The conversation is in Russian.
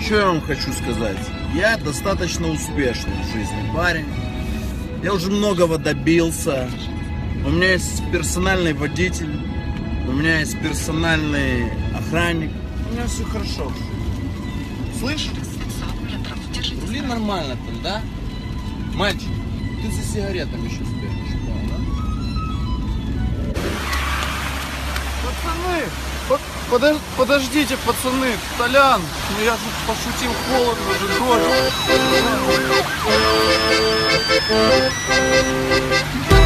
Что я вам хочу сказать? Я достаточно успешный в жизни парень. Я уже многого добился. У меня есть персональный водитель. У меня есть персональный охранник. У меня все хорошо. Слышишь? Рули нормально там, да? Мальчик, ты за сигаретами еще сбегаешь, да? Пацаны, подождите, пацаны, Толян, ну я же пошутил, холодно же, дождь.